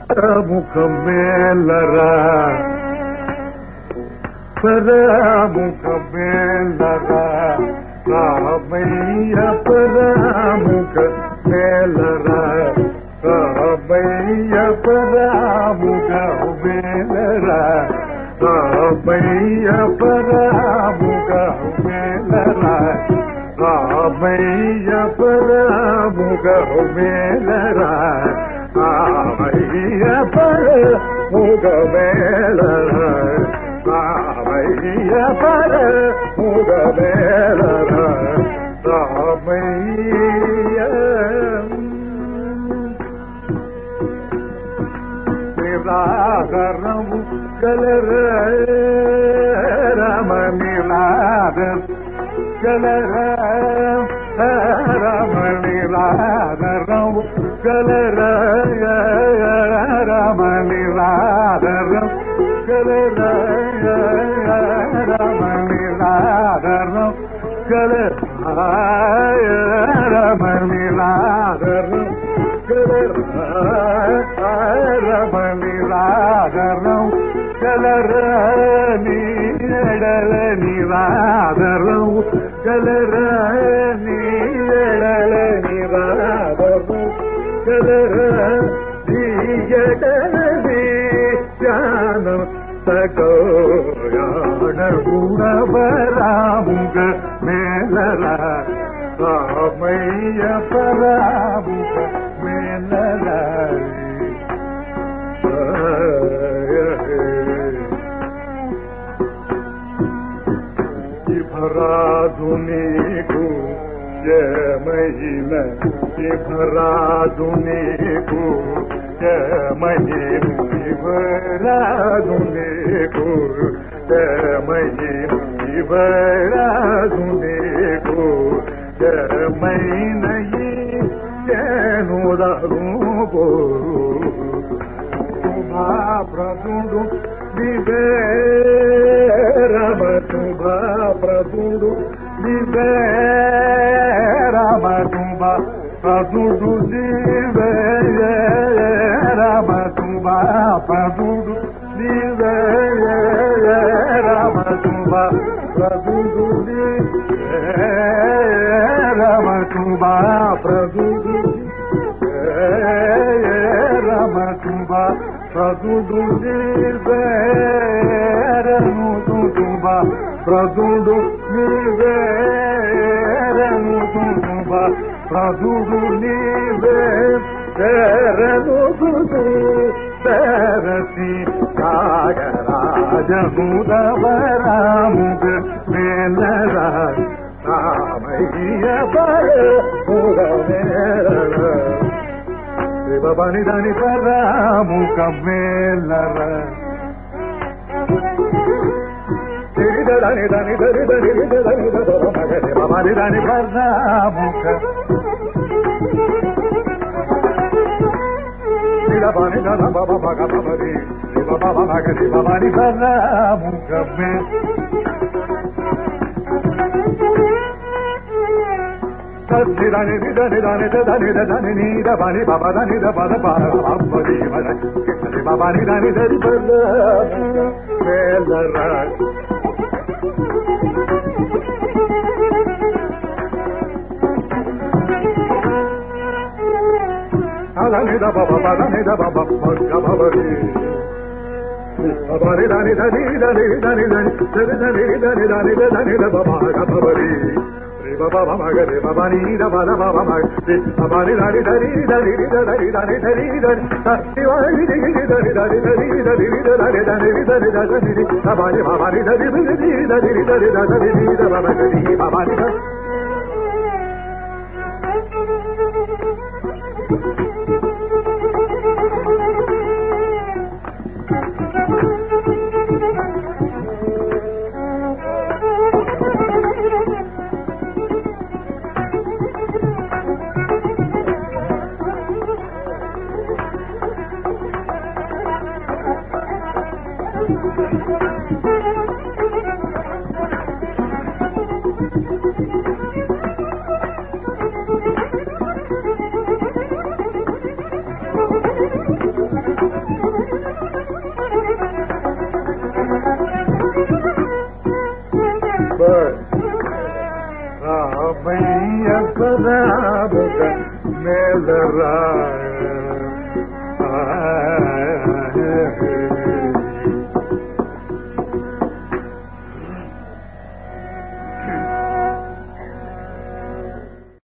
ముఖమేలరా పరముఖమేలరా రామయ్య పరముఖమేలరా రామయ్య పరముఖమేలరా రామయ్య పరముఖమేలరా రామయ్య పరముఖమేలరా రామయ్య పరముఖమేలరా రామయ్య పరముఖమేలరా రామయ్య నిరాదరము కలర రమ నిరాదర కలర రమ నిరాదరము కలర రమ నిరాదరం కలర రమ నిరాదరం కలర రమ నిరాదరం రమణిరాధరం కలర నీడల నిరాధరం కలర నీడల నిరాధరం కలర నీయడలది జ్ఞానం సగోయాడ గుణవరాముగ మేలర రామయ్య పరాముగ మేలర ఇభరాదు నీకు జయమహిమ ఇభరాదు నీకు జయమహిమ ఇభరాదు నీకు జయమహిమ ఇభరాదు నీకు జయమైనయి జనుదరూపో ప్రభుడు వివేరమ తుభా ప్రభుడు వివేరమ తుభా ప్రభుడు వివేరమ తుభా ప్రభుడు వివేరమ తుభా ప్రభుడు వివేరమ తుభా ప్రభుడు రమ తుభా ప్రదుడు నిర్వేరను తుభా ప్రదుడు నిర్వేరను తుభా ప్రదుడు నిర్వేరను తరసి నాగరాజముదవరాముగ మేలర రామయ్య పరముగ మేలర బని దాని పరాముఖ మేలర దని దని దరి దరి దని మగరి బని దాని పరాముఖ బని దన బబ మగ బరి బబ మగరి బని పరాముఖ మే దని దని దని దని దని నీద బని బబ దని ద పద పద బబరి మద కిసరి బబని దని దరి పద మేలర అలని ద బబ దని ద బబ మగ బబరి బబరి దని దని దని దని దని దని దని దని దని ద బబ బబరి Baba magari baba ni da baba baba magari baba ni dari dari dari dari dari dari dari diwali dari dari dari dari dari dari dari dari dari baba ni dari dari dari dari dari baba dari baba ni Ramayya పదాముగ మేలరాయ